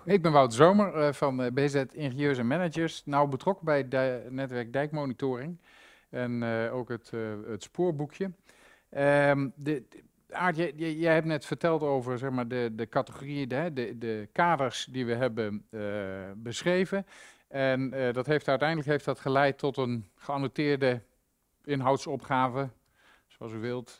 Ik ben Wouter Zomer van BZ Ingenieurs en Managers. Nou betrokken bij netwerk dijkmonitoring en ook het spoorboekje. Aart, jij hebt net verteld over zeg maar, de categorieën, de kaders die we hebben beschreven. En uiteindelijk heeft dat geleid tot een geannoteerde inhoudsopgave, zoals u wilt,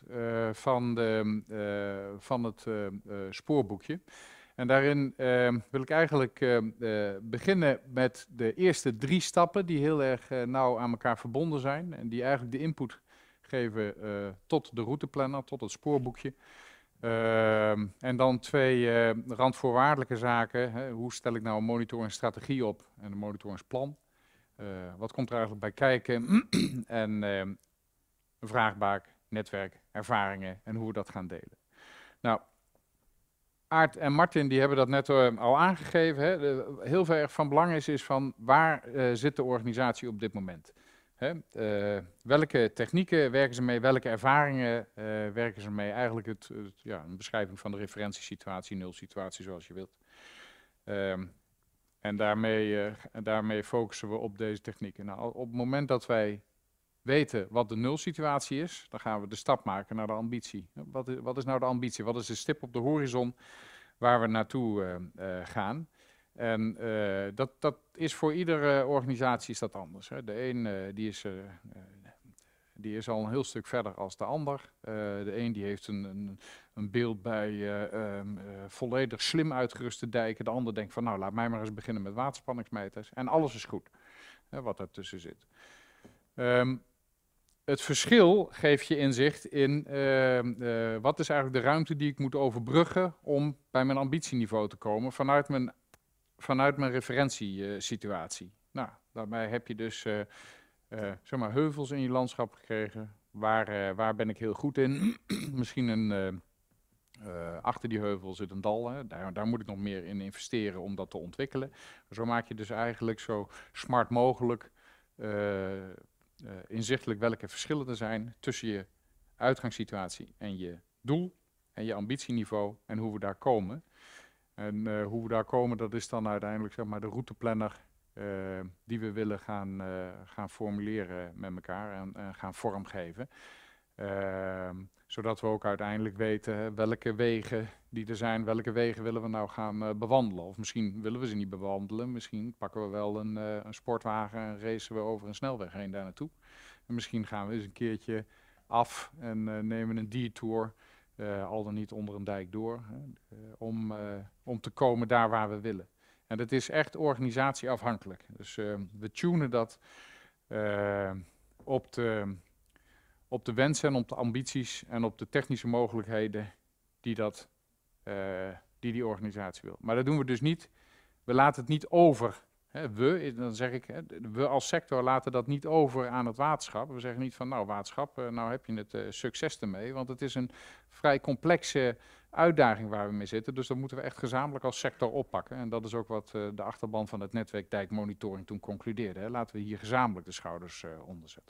van het spoorboekje. En daarin wil ik eigenlijk beginnen met de eerste 3 stappen die heel erg nauw aan elkaar verbonden zijn. En die eigenlijk de input geven tot de routeplanner, tot het spoorboekje. En dan 2 randvoorwaardelijke zaken. Hè. Hoe stel ik nou een monitoringstrategie op en een monitoringsplan? Wat komt er eigenlijk bij kijken? En een vraagbaak, netwerk, ervaringen en hoe we dat gaan delen. Nou, Aart en Martin die hebben dat net al aangegeven. Hè. Heel veel erg van belang is van waar zit de organisatie op dit moment? Hè? Welke technieken werken ze mee? Welke ervaringen werken ze mee? Eigenlijk een beschrijving van de referentiesituatie, nulsituatie zoals je wilt. En daarmee focussen we op deze technieken. Nou, op het moment dat wij weten wat de nulsituatie is, dan gaan we de stap maken naar de ambitie. Wat is nou de ambitie? Wat is de stip op de horizon waar we naartoe gaan? En dat is voor iedere organisatie is dat anders. Hè. De een die is al een heel stuk verder als de ander. De een die heeft een beeld bij volledig slim uitgeruste dijken. De ander denkt van nou laat mij maar eens beginnen met waterspanningsmeters. En alles is goed wat daartussen zit. Het verschil geeft je inzicht in wat is eigenlijk de ruimte die ik moet overbruggen om bij mijn ambitieniveau te komen vanuit mijn referentiesituatie. Nou, daarbij heb je dus zeg maar heuvels in je landschap gekregen. Waar ben ik heel goed in? Misschien achter die heuvel zit een dal. Hè. Daar moet ik nog meer in investeren om dat te ontwikkelen. Zo maak je dus eigenlijk zo smart mogelijk inzichtelijk welke verschillen er zijn tussen je uitgangssituatie en je doel en je ambitieniveau en hoe we daar komen. En hoe we daar komen, dat is dan uiteindelijk zeg maar de routeplanner die we willen gaan formuleren met elkaar en gaan vormgeven. Zodat we ook uiteindelijk weten welke wegen die er zijn, welke wegen willen we nou gaan bewandelen. Of misschien willen we ze niet bewandelen, misschien pakken we wel een sportwagen en racen we over een snelweg heen daar naartoe. En misschien gaan we eens een keertje af en nemen een detour, al dan niet onder een dijk door, om te komen daar waar we willen. En dat is echt organisatieafhankelijk. Dus we tunen dat op de wensen en op de ambities en op de technische mogelijkheden die organisatie wil. Maar dat doen we dus niet. We laten het niet over. Hè, dan zeg ik, we als sector laten dat niet over aan het waterschap. We zeggen niet van, nou waterschap, nou heb je het succes ermee. Want het is een vrij complexe uitdaging waar we mee zitten. Dus dat moeten we echt gezamenlijk als sector oppakken. En dat is ook wat de achterban van het netwerk dijkmonitoring toen concludeerde. Hè. Laten we hier gezamenlijk de schouders onder zetten.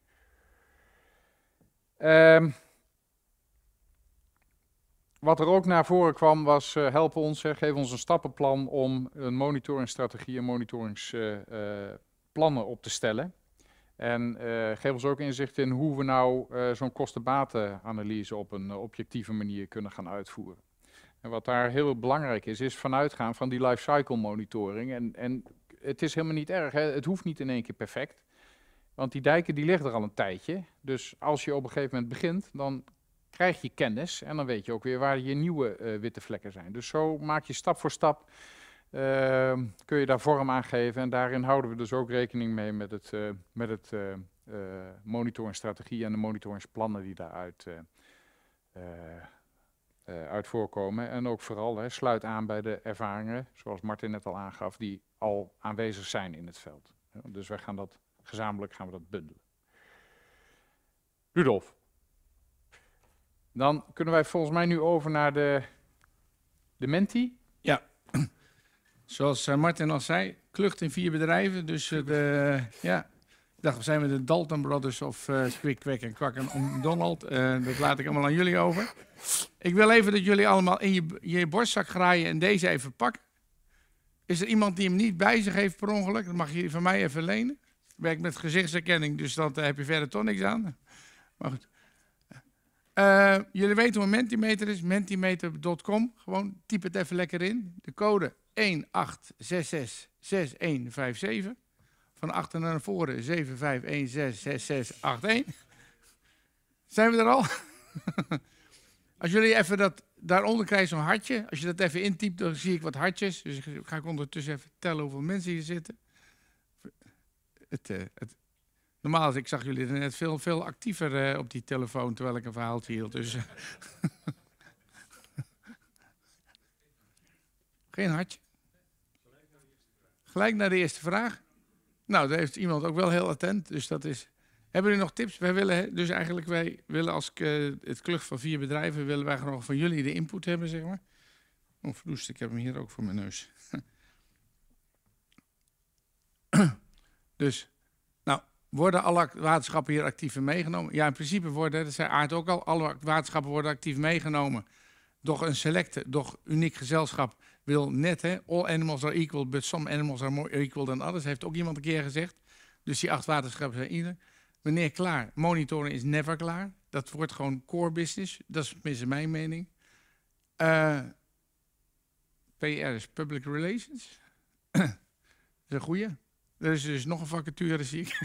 Wat er ook naar voren kwam was, help ons, geef ons een stappenplan om een monitoringstrategie en monitoringsplannen op te stellen. En geef ons ook inzicht in hoe we nou zo'n kosten-batenanalyse op een objectieve manier kunnen gaan uitvoeren. En wat daar heel belangrijk is vanuitgaan van die lifecycle monitoring. En het is helemaal niet erg, hè? Het hoeft niet in één keer perfect. Want die dijken die liggen er al een tijdje. Dus als je op een gegeven moment begint, dan krijg je kennis en dan weet je ook weer waar je nieuwe witte vlekken zijn. Dus zo maak je stap voor stap, kun je daar vorm aan geven. En daarin houden we dus ook rekening mee met het monitoringstrategie en de monitoringsplannen die daaruit uit voorkomen. En ook vooral sluit aan bij de ervaringen, zoals Martin net al aangaf, die al aanwezig zijn in het veld. Dus wij gaan dat gezamenlijk bundelen. Rudolf. Dan kunnen wij volgens mij nu over naar de Menti. Ja, zoals Martin al zei, klucht in 4 bedrijven. Dus ja, ik dacht, we zijn met de Dalton Brothers of Kwik, Kwek en Kwak en Donald. Dat laat ik allemaal aan jullie over. Ik wil even dat jullie allemaal in je borstzak graaien en deze even pakken. Is er iemand die hem niet bij zich heeft per ongeluk? Dan mag je die van mij even lenen. Ik werk met gezichtsherkenning, dus dan heb je verder toch niks aan. Maar goed. Jullie weten hoe een Mentimeter is. Mentimeter.com. Gewoon typ het even lekker in. De code 18666157. Van achter naar voren 75166681. Zijn we er al? Als jullie even daaronder krijgen zo'n hartje. Als je dat even intypt, dan zie ik wat hartjes. Dus ga ik ondertussen even tellen hoeveel mensen hier zitten. Normaal, ik zag jullie net veel actiever op die telefoon terwijl ik een verhaaltje hield. Dus. Geen hartje? Gelijk naar de eerste vraag. Nou, daar heeft iemand ook wel heel attent. Dus dat is. Hebben jullie nog tips? Wij willen als het klucht van 4 bedrijven, willen wij gewoon van jullie de input hebben, zeg maar. Oh, verdoest, ik heb hem hier ook voor mijn neus. Dus, nou, worden alle waterschappen hier actief in meegenomen? Ja, in principe worden, dat zei Aart ook al, alle waterschappen worden actief meegenomen. Doch een selecte, doch uniek gezelschap wil net, all animals are equal, but some animals are more equal than others, heeft ook iemand een keer gezegd. Dus die 8 waterschappen zijn ieder. Wanneer klaar? Monitoren is never klaar. Dat wordt gewoon core business. Dat is tenminste mijn mening. PR is public relations. Dat is een goeie. Er is dus nog een vacature, zie ik.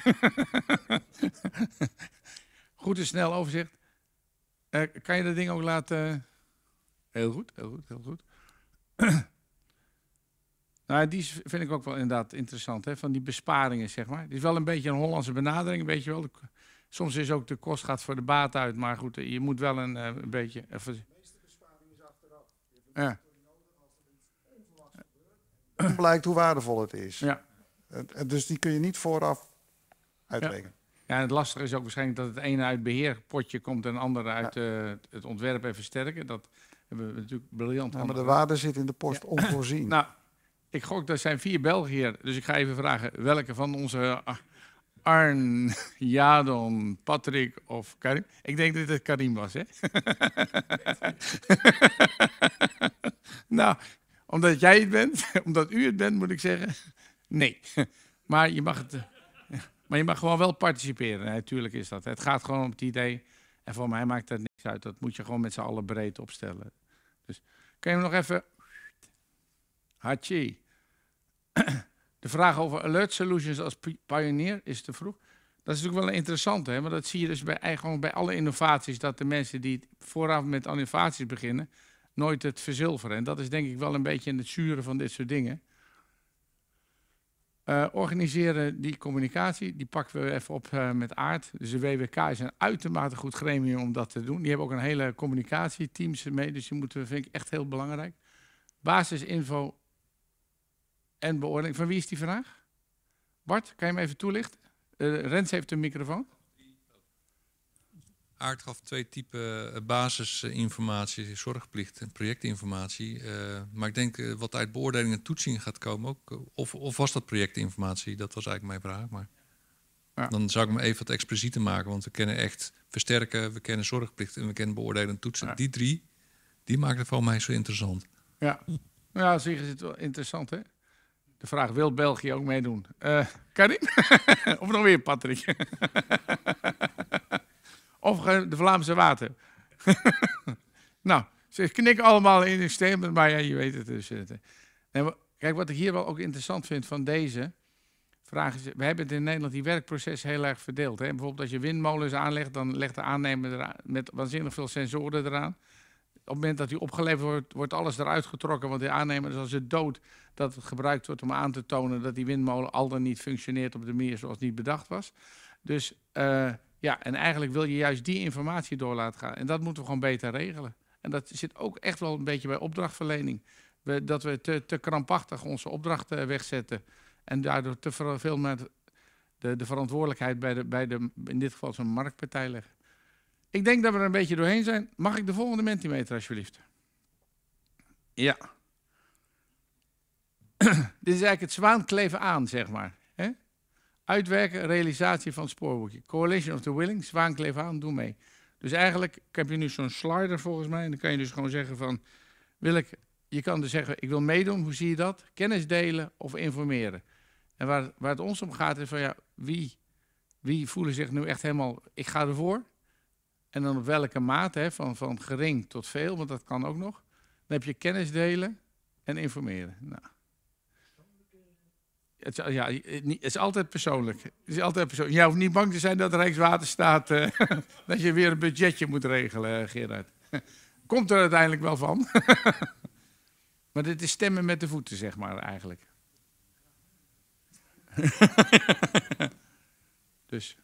Goed en snel overzicht. Kan je dat ding ook laten... Heel goed. Nou, die vind ik ook wel inderdaad interessant, hè? Van die besparingen, zeg maar. Het is wel een beetje een Hollandse benadering, weet je wel. Soms is ook de kost gaat voor de baat uit, maar goed, je moet wel een beetje... De meeste besparing is achteraf. Ja. Blijkt hoe waardevol het is. Ja. Dus die kun je niet vooraf uitrekenen. Ja, en het lastige is ook waarschijnlijk dat het ene uit beheerpotje komt en het andere uit het ontwerp en versterken. Dat hebben we natuurlijk briljant. Ja, maar de waarde zit in de post onvoorzien. Nou, ik gok, er zijn 4 Belgen hier, dus ik ga even vragen welke van onze Arn, Jadon, Patrick of Karim. Ik denk dat het Karim was, hè? Nou, omdat jij het bent, omdat u het bent, moet ik zeggen, nee. Maar je mag gewoon wel participeren, natuurlijk is dat. Het gaat gewoon om het idee, en voor mij maakt dat niks uit. Dat moet je gewoon met z'n allen breed opstellen. Dus kan je hem nog even... Hachi. De vraag over alert solutions als pionier is te vroeg. Dat is natuurlijk wel een interessante, hè? Maar dat zie je dus gewoon bij alle innovaties, dat de mensen die vooraf met innovaties beginnen, nooit het verzilveren. En dat is denk ik wel een beetje in het zure van dit soort dingen. Organiseren die communicatie, die pakken we even op met Aart. Dus de WWK is een uitermate goed gremium om dat te doen. Die hebben ook een hele communicatieteams mee, dus die moeten, vind ik echt heel belangrijk. Basisinfo en beoordeling. Van wie is die vraag? Bart, kan je hem even toelichten? Rens heeft een microfoon. Aart gaf 2 typen basisinformatie, zorgplicht en projectinformatie. Maar ik denk wat uit beoordeling en toetsing gaat komen ook. Of was dat projectinformatie? Dat was eigenlijk mijn vraag. Maar ja. Dan zou ik hem even wat explicieter maken. Want we kennen echt versterken, we kennen zorgplicht en we kennen beoordelen en toetsen. Ja. Die 3, die maken het voor mij zo interessant. Ja, ja, zie je, is het wel interessant, hè? De vraag, wil België ook meedoen? Karim? Of nog weer Patrick? Of de Vlaamse water? Nou, ze knikken allemaal in hun stem, maar ja, je weet het dus. Kijk, wat ik hier wel ook interessant vind van deze vraag is, we hebben het in Nederland die werkproces heel erg verdeeld. Hè? Bijvoorbeeld als je windmolens aanlegt, dan legt de aannemer met waanzinnig veel sensoren eraan. Op het moment dat die opgeleverd wordt, wordt alles eruit getrokken. Want de aannemer is als het dood dat het gebruikt wordt om aan te tonen dat die windmolen al dan niet functioneert op de manier zoals niet bedacht was. Dus ja, en eigenlijk wil je juist die informatie door laten gaan. En dat moeten we gewoon beter regelen. En dat zit ook echt wel een beetje bij opdrachtverlening. Dat we te krampachtig onze opdrachten wegzetten. En daardoor te veel met de verantwoordelijkheid bij de, in dit geval zo'n marktpartij leggen. Ik denk dat we er een beetje doorheen zijn. Mag ik de volgende Mentimeter, alsjeblieft? Ja. Dit is eigenlijk het zwaankleven aan, zeg maar. Hè? Uitwerken, realisatie van het spoorboekje. Coalition of the Willing, zwaankleven aan, doe mee. Dus eigenlijk heb je nu zo'n slider volgens mij. En dan kan je dus gewoon zeggen van, wil ik je kan dus zeggen, ik wil meedoen, hoe zie je dat? Kennis delen of informeren. En waar het ons om gaat is van, ja, wie voelen zich nu echt helemaal, ik ga ervoor. En dan op welke mate, hè, van gering tot veel, want dat kan ook nog. Dan heb je kennis delen en informeren. Nou. Het is altijd persoonlijk. Het is altijd persoonlijk. Jij hoeft niet bang te zijn dat Rijkswaterstaat dat je weer een budgetje moet regelen, Gerard. Komt er uiteindelijk wel van. Maar dit is stemmen met de voeten, zeg maar, eigenlijk. Dus.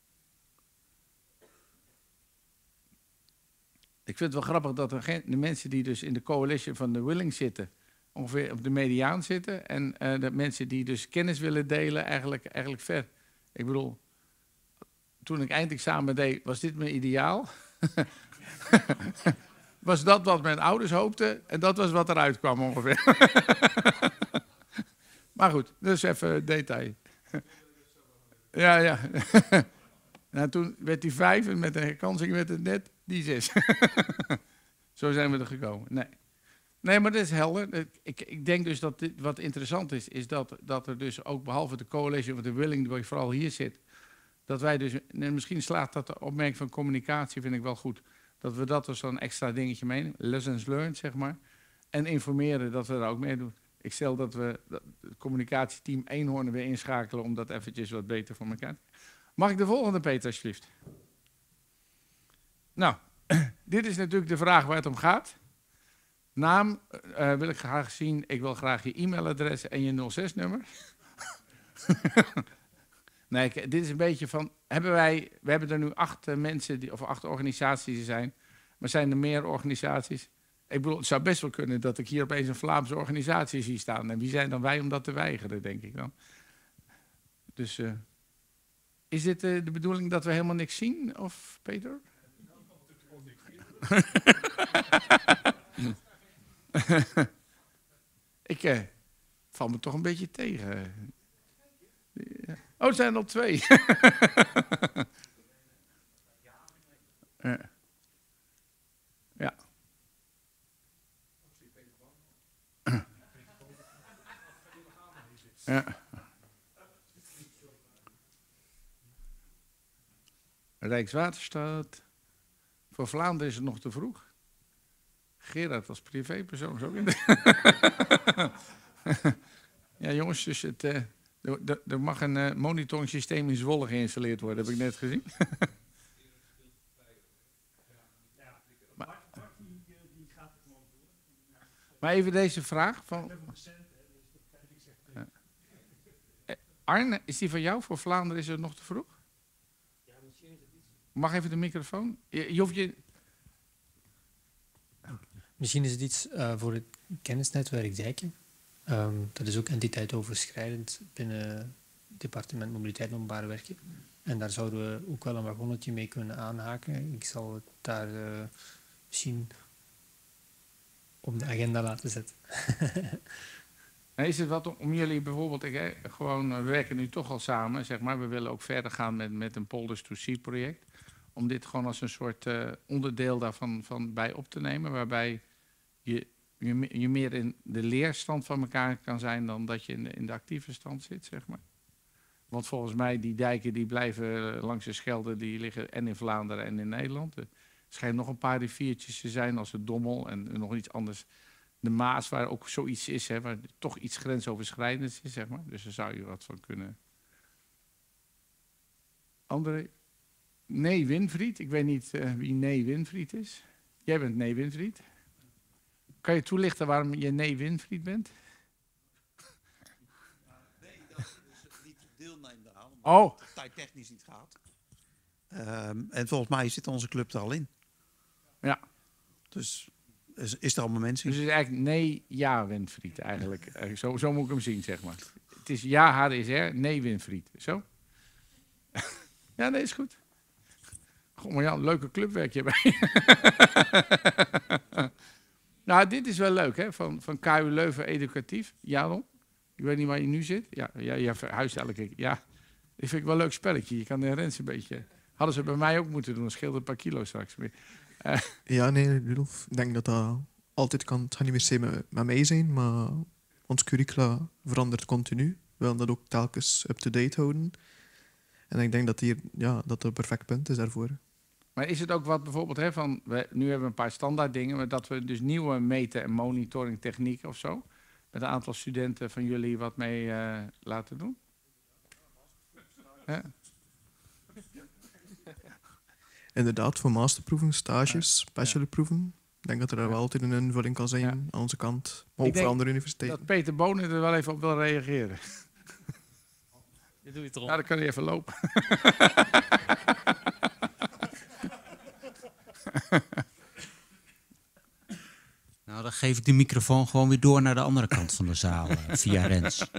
Ik vind het wel grappig dat de mensen die dus in de coalition van de Willing zitten, ongeveer op de mediaan zitten. En de mensen die dus kennis willen delen, eigenlijk ver. Ik bedoel, toen ik eindexamen deed, was dit mijn ideaal. Was dat wat mijn ouders hoopten en dat was wat eruit kwam ongeveer. Maar goed, dus even detail. Ja. Nou, toen werd die 5 en met een herkansing werd het net die 6. Zo zijn we er gekomen. Nee, maar dat is helder. Ik denk dus dat wat interessant is dat er dus ook behalve de coalition of de Willing, waar je vooral hier zit, dat wij dus, en misschien slaat dat de opmerking van communicatie, vind ik wel goed, dat we dat als zo'n extra dingetje meenemen. Lessons learned, zeg maar. En informeren dat we daar ook mee doen. Ik stel dat we het communicatieteam Eenhoorn weer inschakelen om dat eventjes wat beter voor elkaar te krijgen. Mag ik de volgende, Peter, alsjeblieft? Nou, dit is natuurlijk de vraag waar het om gaat. Naam wil ik graag zien. Ik wil graag je e-mailadres en je 06-nummer. Nee, dit is een beetje van, we hebben er nu 8 mensen, of 8 organisaties die zijn. Maar zijn er meer organisaties? Ik bedoel, het zou best wel kunnen dat ik hier opeens een Vlaamse organisatie zie staan. En wie zijn dan wij om dat te weigeren, denk ik dan. Dus, is dit de bedoeling dat we helemaal niks zien, of Peter? Ik val me toch een beetje tegen. Oh, het zijn er 2. Ja. Ja. Rijkswaterstaat. Voor Vlaanderen is het nog te vroeg. Gerard als privépersoon is ook in de... Ja, jongens, dus er mag een monitoringssysteem in Zwolle geïnstalleerd worden, heb ik net gezien. Maar even deze vraag van... Arne, is die van jou? Voor Vlaanderen is het nog te vroeg? Mag even de microfoon? Je hoeft je... Misschien is het iets voor het kennisnetwerk Dijken. Dat is ook entiteitoverschrijdend binnen het departement Mobiliteit en Openbare Werken. En daar zouden we ook wel een wagonnetje mee kunnen aanhaken. Ik zal het daar misschien op de agenda laten zetten. Is het wat om jullie bijvoorbeeld, we werken nu toch al samen, zeg maar. We willen ook verder gaan met een Polders to Sea project. Om dit gewoon als een soort onderdeel daarvan bij op te nemen, waarbij je meer in de leerstand van elkaar kan zijn dan dat je in de actieve stand zit, zeg maar. Want volgens mij, die dijken die blijven langs de Schelde, die liggen en in Vlaanderen en in Nederland. Er schijnen nog een paar riviertjes te zijn als de Dommel en nog iets anders. De Maas, waar ook zoiets is, hè, waar toch iets grensoverschrijdends is, zeg maar. Dus daar zou je wat van kunnen. André? Nee, Winfried. Ik weet niet wie Nee Winfried is. Jij bent Nee Winfried. Kan je toelichten waarom je Nee Winfried bent? Nee, dat is niet deelnemen aan, omdat het tijdtechnisch niet gaat. En volgens mij zit onze club er al in. Ja. Dus is er allemaal mensen in? Dus het is eigenlijk Nee Ja Winfried eigenlijk. Zo moet ik hem zien, zeg maar. Het is Ja HDSR, Nee Winfried. Zo? Ja, nee, is goed. Goh, maar ja, een leuke clubwerk hierbij. Nou, dit is wel leuk, hè? Van KU Leuven Educatief. Jaron, ik weet niet waar je nu zit. Ja, je verhuist elke keer. Ja, dat vind ik wel een leuk spelletje. Je kan de rens een beetje... Hadden ze bij mij ook moeten doen. Dat scheelt een paar kilo straks meer. Ja, nee, Rudolf. Ik denk dat dat altijd kan, het gaat niet per se met mij zijn, maar ons curricula verandert continu. We willen dat ook telkens up-to-date houden. En ik denk dat dat een perfect punt is daarvoor. Maar is het ook wat bijvoorbeeld, nu hebben we een paar standaard dingen, maar dat we dus nieuwe meten- en monitoringtechnieken of zo, met een aantal studenten van jullie wat mee laten doen? Ja. Inderdaad, voor masterproeven, stages, bachelorproeven. Ik denk dat er wel altijd een invulling kan zijn aan onze kant. Maar ook voor andere universiteiten. Dat Peter Bonen er wel even op wil reageren. Dit doe je toch? Ja, dan kan hij even lopen. Nou, dan geef ik de microfoon gewoon weer door naar de andere kant van de zaal, via Rens.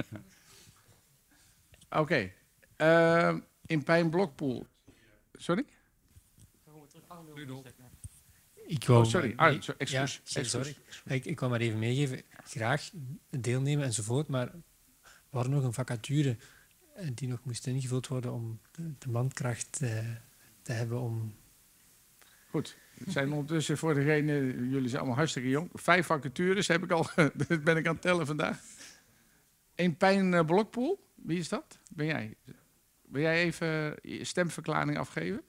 Oké. In Pijn Blokpool. Sorry? Ik wou, sorry. Excuus. Sorry. Ik wou maar even meegeven. Graag deelnemen enzovoort, maar er was nog een vacature die nog moest ingevuld worden om de mankracht te hebben om... Goed. We zijn ondertussen voor degene, jullie zijn allemaal hartstikke jong. 5 vacatures heb ik al, dat ben ik aan het tellen vandaag. In Pijn Blokpool, wie is dat? Ben jij? Wil jij even je stemverklaring afgeven?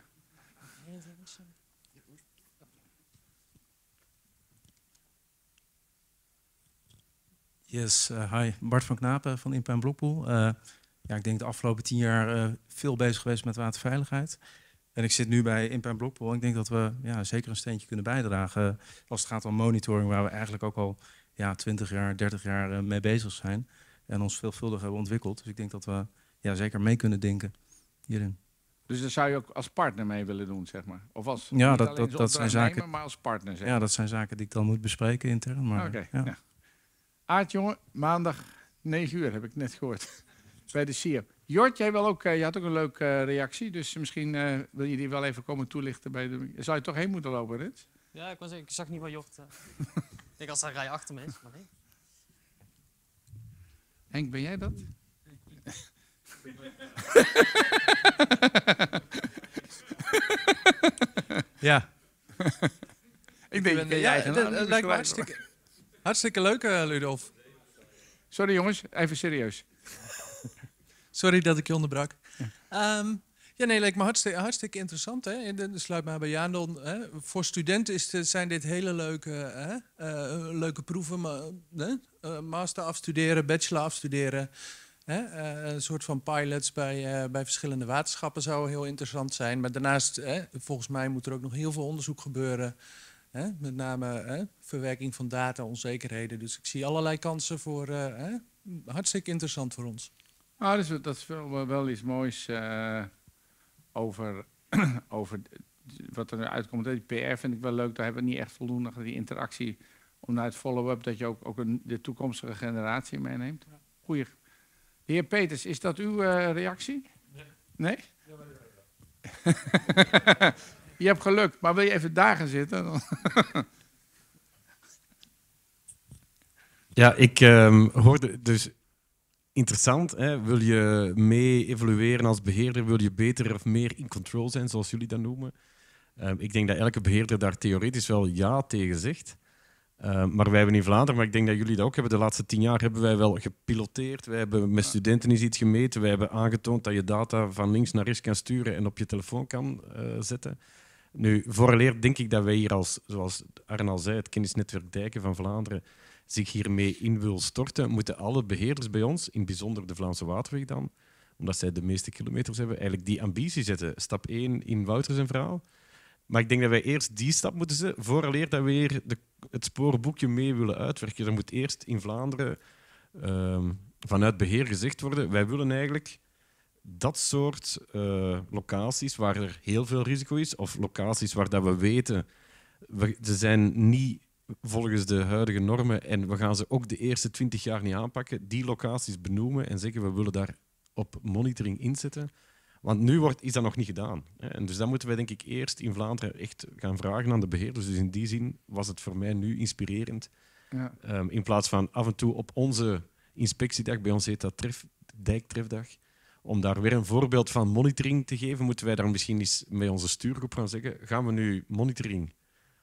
Yes, hi. Bart van Knapen van In Pijn Blokpool. Ik denk de afgelopen 10 jaar veel bezig geweest met waterveiligheid. En ik zit nu bij In Pijn Blokpool. Ik denk dat we zeker een steentje kunnen bijdragen als het gaat om monitoring, waar we eigenlijk ook al 20 jaar, 30 jaar mee bezig zijn. En ons veelvuldig hebben ontwikkeld. Dus ik denk dat we zeker mee kunnen denken hierin. Dus daar zou je ook als partner mee willen doen, zeg maar? Of als dat zijn zaken, maar als partner, zeg maar. Ja, dat zijn zaken die ik dan moet bespreken intern. Maar, Oké. Ja. Aart, jongen, maandag 9 uur heb ik net gehoord. Bij de SIER. Jort, jij wil ook, je had ook een leuke reactie, dus misschien wil je die wel even komen toelichten. Zou je toch heen moeten lopen, Rens? Ja, ik zag niet waar Jort... ik denk als hij rij achter me is, maar nee. Henk, ben jij dat? Ja. Ik denk dat jij dat lijkt me hartstikke leuk, Ludolf. Sorry jongens, even serieus. Sorry dat ik je onderbrak. Lijkt me hartstikke interessant. Hè? Sluit maar bij Jaan. Voor studenten zijn dit hele leuke proeven. Master afstuderen, bachelor afstuderen. Een soort van pilots bij verschillende waterschappen zou heel interessant zijn. Maar daarnaast, volgens mij moet er ook nog heel veel onderzoek gebeuren. Met name verwerking van data, onzekerheden. Dus ik zie allerlei kansen voor hartstikke interessant voor ons. Dat is wel iets moois over wat er nu uitkomt. Die PR vind ik wel leuk. Daar hebben we niet echt voldoende die interactie om naar het follow-up dat je ook de toekomstige generatie meeneemt. Goeie. De heer Peters, is dat uw reactie? Nee? Je hebt geluk, maar wil je even daar gaan zitten? Ja, ik hoorde dus interessant. Hè? Wil je mee evolueren als beheerder? Wil je beter of meer in control zijn, zoals jullie dat noemen? Ik denk dat elke beheerder daar theoretisch wel ja tegen zegt. Maar wij hebben in Vlaanderen, maar ik denk dat jullie dat ook hebben, de laatste 10 jaar hebben wij wel gepiloteerd. Wij hebben met studenten eens iets gemeten. Wij hebben aangetoond dat je data van links naar rechts kan sturen en op je telefoon kan zetten. Nu, vooraleer denk ik dat wij hier zoals Arne al zei, het kennisnetwerk Dijken van Vlaanderen, zich hiermee in wil storten, moeten alle beheerders bij ons, in het bijzonder de Vlaamse Waterweg dan, omdat zij de meeste kilometers hebben, eigenlijk die ambitie zetten. Stap 1 in Wouters en verhaal. Maar ik denk dat wij eerst die stap moeten zetten, vooraleer dat we weer het spoorboekje mee willen uitwerken. Er moet eerst in Vlaanderen vanuit beheer gezegd worden, wij willen eigenlijk dat soort locaties waar er heel veel risico is, of locaties waar dat we weten, ze zijn niet volgens de huidige normen en we gaan ze ook de eerste 20 jaar niet aanpakken, die locaties benoemen en zeggen we willen daar op monitoring inzetten. Want nu is dat nog niet gedaan. En dus dat moeten wij denk ik eerst in Vlaanderen echt gaan vragen aan de beheerders. Dus in die zin was het voor mij nu inspirerend. Ja. In plaats van af en toe op onze inspectiedag, bij ons heet dat dijktrefdag, om daar weer een voorbeeld van monitoring te geven, moeten wij daar misschien eens met onze stuurgroep gaan zeggen, gaan we nu monitoring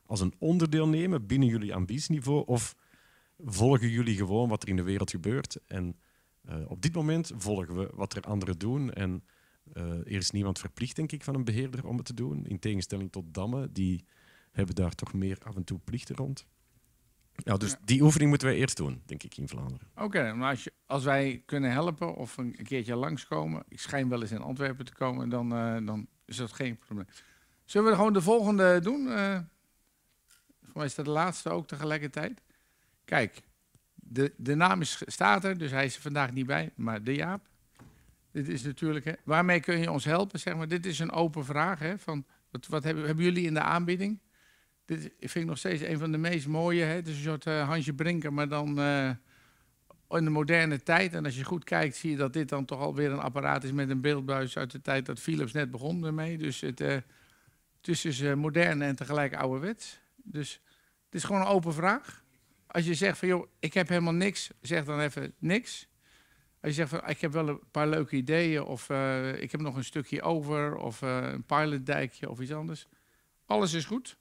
als een onderdeel nemen binnen jullie ambitieniveau? Of volgen jullie gewoon wat er in de wereld gebeurt? En op dit moment volgen we wat er anderen doen. En er is niemand verplicht, denk ik, van een beheerder om het te doen. In tegenstelling tot dammen, die hebben daar toch meer af en toe plichten rond. Ja, dus die oefening moeten wij eerst doen, denk ik, in Vlaanderen. Oké, maar als wij kunnen helpen of een keertje langskomen, ik schijn wel eens in Antwerpen te komen, dan is dat geen probleem. Zullen we gewoon de volgende doen? Voor mij is dat de laatste ook tegelijkertijd. Kijk, de naam staat er, dus hij is er vandaag niet bij, maar de Jaap. Dit is natuurlijk, hè, waarmee kun je ons helpen? Zeg maar, dit is een open vraag. Hè, van, wat hebben jullie in de aanbieding? Dit vind ik nog steeds een van de meest mooie. Hè? Het is een soort Hansje Brinker, maar dan in de moderne tijd. En als je goed kijkt, zie je dat dit dan toch alweer een apparaat is met een beeldbuis uit de tijd dat Philips net begon ermee. Dus het is dus modern en tegelijk ouderwets. Dus het is gewoon een open vraag. Als je zegt van, joh, ik heb helemaal niks, zeg dan even niks. Als je zegt van, ik heb wel een paar leuke ideeën, of ik heb nog een stukje over, of een pilotdijkje of iets anders. Alles is goed.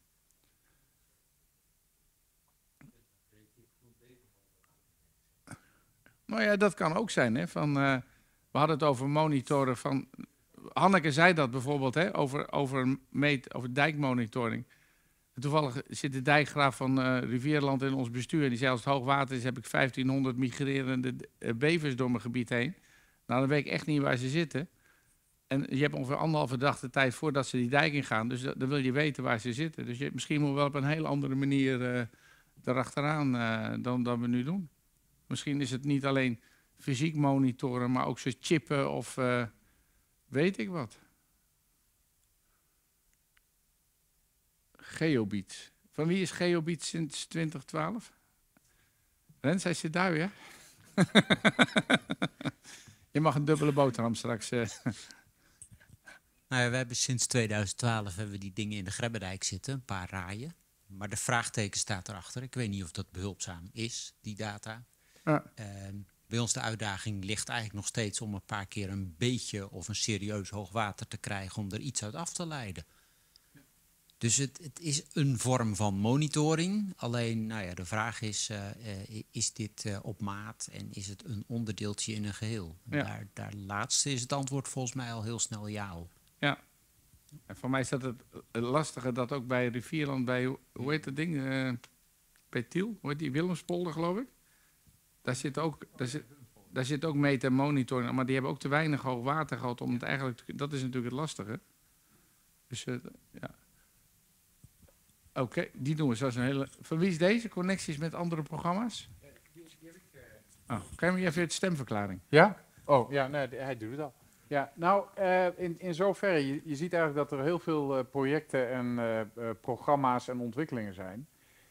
Nou ja, dat kan ook zijn. Hè? We hadden het over monitoren van... Hanneke zei dat bijvoorbeeld, hè? Over dijkmonitoring. En toevallig zit de dijkgraaf van Rivierland in ons bestuur. En die zei, als het hoogwater is, heb ik 1500 migrerende bevers door mijn gebied heen. Nou, dan weet ik echt niet waar ze zitten. En je hebt ongeveer 1,5 dag de tijd voordat ze die dijk ingaan. Dus dan wil je weten waar ze zitten. Dus misschien moet wel op een heel andere manier erachteraan dan we nu doen. Misschien is het niet alleen fysiek monitoren, maar ook zo chippen of weet ik wat. Geobied. Van wie is Geobied sinds 2012? Rens, hij zit daar weer. Je mag een dubbele boterham straks. Nou ja, we hebben sinds 2012 die dingen in de Grebbedijk zitten, een paar raaien. Maar de vraagteken staat erachter. Ik weet niet of dat behulpzaam is, die data. Ja. Bij ons de uitdaging ligt eigenlijk nog steeds om een paar keer een beetje of een serieus hoogwater te krijgen om er iets uit af te leiden. Dus het is een vorm van monitoring. Alleen, nou ja, de vraag is dit op maat en is het een onderdeeltje in een geheel? Ja. Daar laatste is het antwoord volgens mij al heel snel ja op. Ja. En voor mij is dat het lastige dat ook bij Rivierland, bij, hoe heet dat ding? Bij Tiel, hoe heet die? Willemspolder, geloof ik. Daar zit ook meta-monitoring, maar die hebben ook te weinig hoog water gehad om het eigenlijk dat is natuurlijk het lastige. Dus ja. Oké, die doen we. Zoals een hele... Van wie is deze? Connecties met andere programma's? Oh, kan je me even het stemverklaring? Ja? Oh, ja, nee, hij doet het al. Ja, nou, in zoverre, je ziet eigenlijk dat er heel veel projecten en programma's en ontwikkelingen zijn.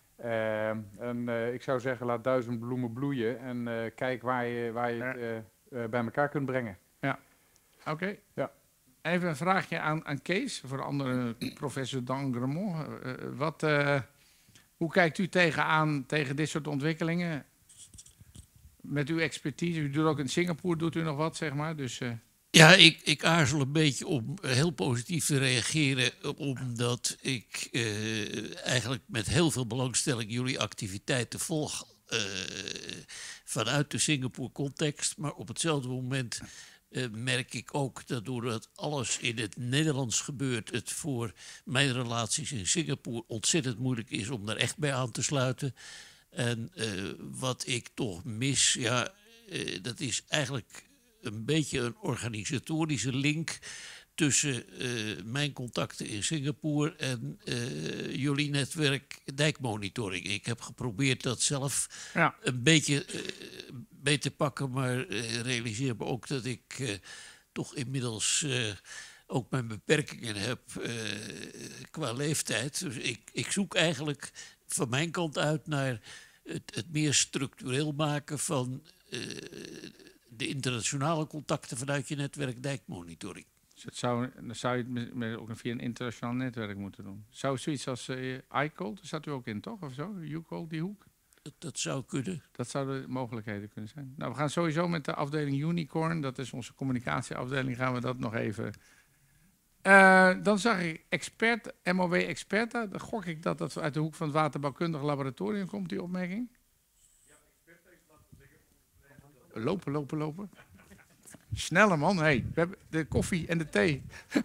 Ik zou zeggen, laat 1000 bloemen bloeien en kijk waar je het bij elkaar kunt brengen. Ja, oké. Ja. Even een vraagje aan Kees, voor de andere professor Dan Gremont. Hoe kijkt u tegen dit soort ontwikkelingen? Met uw expertise, u doet ook in Singapore, doet u nog wat, zeg maar. Dus, Ja, ik aarzel een beetje om heel positief te reageren, omdat ik eigenlijk met heel veel belangstelling jullie activiteiten volg vanuit de Singapore-context. Maar op hetzelfde moment merk ik ook dat doordat alles in het Nederlands gebeurt, het voor mijn relaties in Singapore ontzettend moeilijk is om daar echt bij aan te sluiten. En wat ik toch mis, ja, dat is eigenlijk een beetje een organisatorische link tussen mijn contacten in Singapore en jullie netwerk dijkmonitoring. Ik heb geprobeerd dat zelf een beetje mee te pakken, maar realiseer me ook dat ik toch inmiddels ook mijn beperkingen heb qua leeftijd. Dus ik zoek eigenlijk van mijn kant uit naar het meer structureel maken van de internationale contacten vanuit je netwerk dijkmonitoring. Dus dan zou je het ook via een internationaal netwerk moeten doen. Zou zoiets als iCall, daar zat u ook in, toch? Of zo? UCall, die hoek? Dat zou kunnen. Dat zouden mogelijkheden kunnen zijn. Nou, we gaan sowieso met de afdeling Unicorn, dat is onze communicatieafdeling, gaan we dat nog even Dan zag ik MOW Experta. Dan gok ik dat dat uit de hoek van het waterbouwkundig laboratorium komt, die opmerking. Lopen. Sneller man, hey, we hebben de koffie en de thee.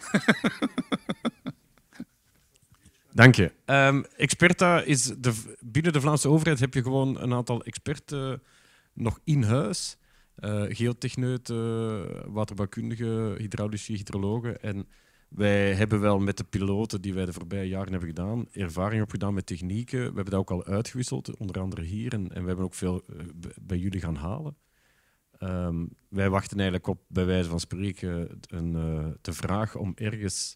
Dank je. Experta is binnen de Vlaamse overheid heb je gewoon een aantal experten nog in huis. Geotechneuten, waterbouwkundigen, hydraulici, hydrologen. En wij hebben wel met de piloten die wij de voorbije jaren hebben gedaan, ervaring opgedaan met technieken. We hebben dat ook al uitgewisseld, onder andere hier. En we hebben ook veel bij jullie gaan halen. Wij wachten eigenlijk op, bij wijze van spreken, de vraag om ergens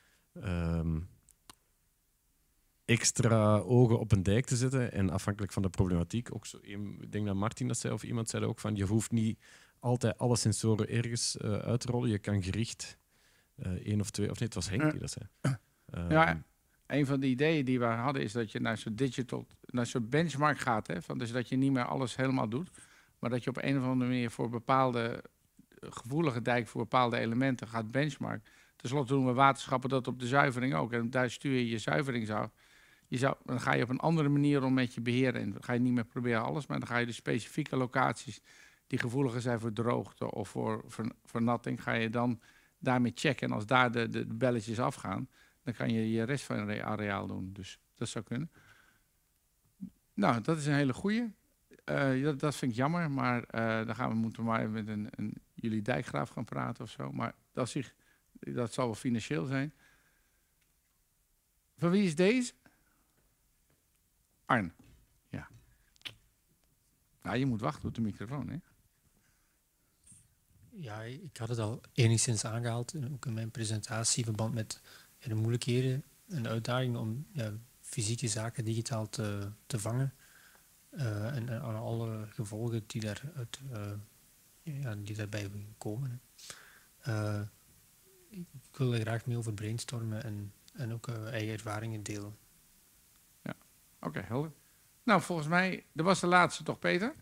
extra ogen op een dijk te zetten. En afhankelijk van de problematiek, ook zo, ik denk dat Martin dat zei, of iemand zei dat ook, van je hoeft niet altijd alle sensoren ergens uit te rollen. Je kan gericht 1 of 2, of nee, het was Henk die dat zei. Ja, een van de ideeën die we hadden is dat je naar zo'n benchmark gaat. Hè, dus dat je niet meer alles helemaal doet. Maar dat je op een of andere manier voor bepaalde gevoelige dijk, voor bepaalde elementen gaat benchmark. Ten slotte doen we waterschappen dat op de zuivering ook. En daar stuur je zuivering af. Dan ga je op een andere manier om met je beheer in. Dan ga je niet meer proberen alles, maar dan ga je de specifieke locaties die gevoeliger zijn voor droogte of voor vernatting, ga je dan daarmee checken. En als daar de belletjes afgaan, dan kan je rest van het areaal doen. Dus dat zou kunnen. Nou, dat is een hele goeie. Dat vind ik jammer, maar dan moeten we maar met jullie dijkgraaf gaan praten of zo. Maar dat zal wel financieel zijn. Van wie is deze? Arn. Ja. Nou, je moet wachten op de microfoon, hè? Ja, ik had het al enigszins aangehaald, ook in mijn presentatie, in verband met de moeilijkheden en de uitdagingen om fysieke zaken digitaal te vangen. En aan alle gevolgen die daarbij komen. Ik wil er graag mee over brainstormen en ook eigen ervaringen delen. Ja, oké, helder. Nou, volgens mij, dat was de laatste toch, Peter?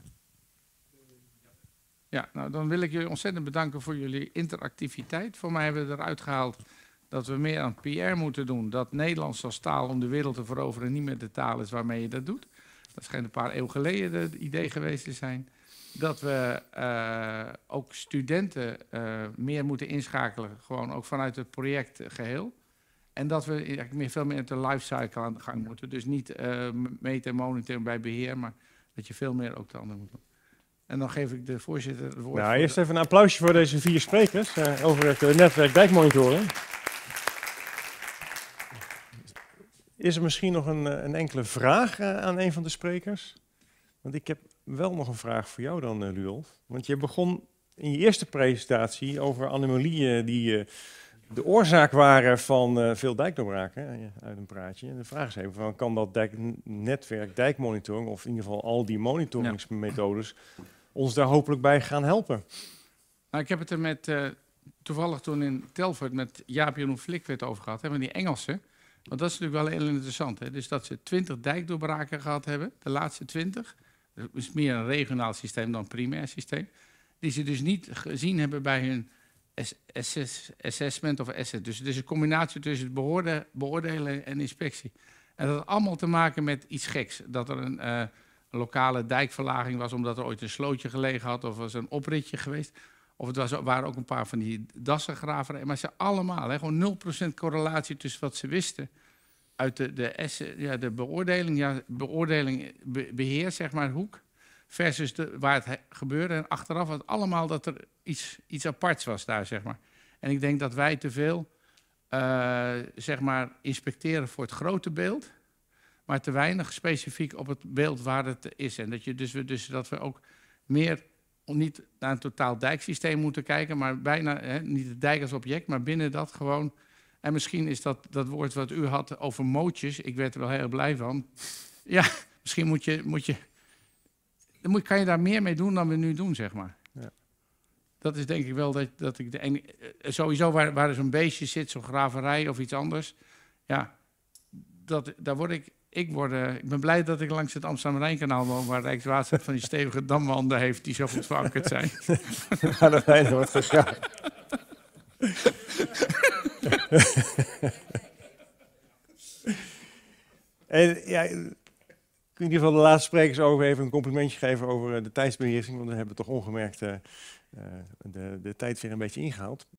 Ja, nou dan wil ik jullie ontzettend bedanken voor jullie interactiviteit. Voor mij hebben we eruit gehaald dat we meer aan PR moeten doen. Dat Nederlands als taal om de wereld te veroveren niet meer de taal is waarmee je dat doet. Dat schijnt een paar eeuwen geleden het idee geweest te zijn. Dat we ook studenten meer moeten inschakelen, gewoon ook vanuit het project geheel. En dat we veel meer met de lifecycle aan de gang moeten. Dus niet meten en monitoren bij beheer, maar dat je veel meer ook de anderen moet doen. En dan geef ik de voorzitter het woord. Nou, eerst even een applausje voor deze 4 sprekers over het netwerk dijkmonitoren. Is er misschien nog een enkele vraag aan een van de sprekers? Want ik heb wel nog een vraag voor jou dan, Ludolf. Want je begon in je eerste presentatie over anomalieën die de oorzaak waren van veel dijkdoorbraken uit een praatje. En de vraag is even, van, kan dat netwerk dijkmonitoring, of in ieder geval al die monitoringsmethodes, ons daar hopelijk bij gaan helpen? Nou, ik heb het er toevallig toen in Telford met Jaap-Jeroen Flikwit over gehad, hè, met die Engelsen. Want dat is natuurlijk wel heel interessant. Hè? Dus dat ze 20 dijkdoorbraken gehad hebben, de laatste 20. Dat is meer een regionaal systeem dan een primair systeem. Die ze dus niet gezien hebben bij hun assessment of asset. Dus het is een combinatie tussen het beoordelen en inspectie. En dat had allemaal te maken met iets geks. Dat er een lokale dijkverlaging was omdat er ooit een slootje gelegen had. Of was een opritje geweest. Of het waren ook een paar van die dassengraveren. Maar ze allemaal, gewoon 0% correlatie tussen wat ze wisten uit de beoordeling, beheer, zeg maar, hoek, versus waar het gebeurde. En achteraf was het allemaal dat er iets aparts was daar, zeg maar. En ik denk dat wij te veel, zeg maar, inspecteren voor het grote beeld, maar te weinig specifiek op het beeld waar het is. En dat we ook meer niet naar een totaal dijksysteem moeten kijken, maar bijna, niet de dijk als object, maar binnen dat gewoon. En misschien is dat woord wat u had over mootjes, ik werd er wel heel blij van. Ja, misschien kan je daar meer mee doen dan we nu doen, zeg maar. Ja. Dat is denk ik wel dat ik sowieso waar zo'n beestje zit, zo'n graverij of iets anders. Ja, daar word ik ben blij dat ik langs het Amsterdam-Rijnkanaal woon, waar Rijkswaterstaat van die stevige damwanden heeft die zo goed verankerd zijn. Nou, dat weinig wordt geschaad. En ja, ik in ieder geval de laatste sprekers ook even een complimentje geven over de tijdsbeheersing. Want we hebben toch ongemerkt de tijd weer een beetje ingehaald.